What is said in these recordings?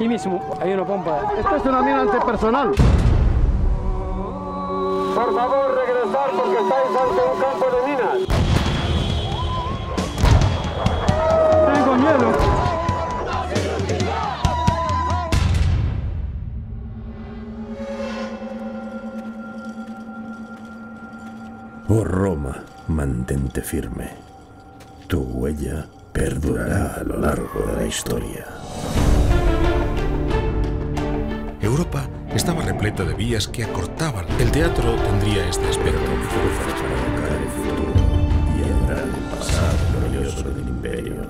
mismo hay una pompa. Esto es una mina antipersonal. Por favor, regresar porque estáis ante un campo de minas. Tengo miedo. Oh Roma, mantente firme. Tu huella perdurará a lo largo de la historia. Europa estaba repleta de vías que acortaban. El teatro tendría este aspecto. Fuerzas para evocar el futuro y entrar en el pasado glorioso del imperio.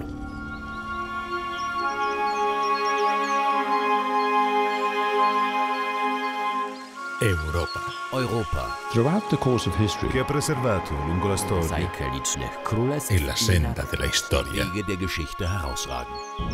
Europa. Throughout the course of history, Che ha preservato lungo la storia En la senda de la historia. Wege der Geschichte herausragen.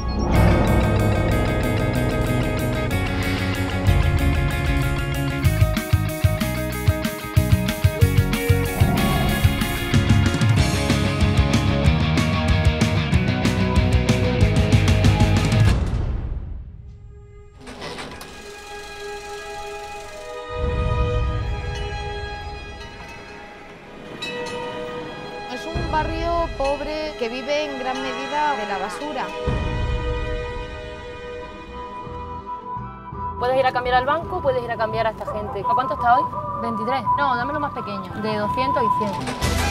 Es un barrio pobre que vive en gran medida de la basura. Puedes ir a cambiar al banco, puedes ir a cambiar a esta gente. ¿A cuánto está hoy? 23. No, dame lo más pequeño, de 200 y 100.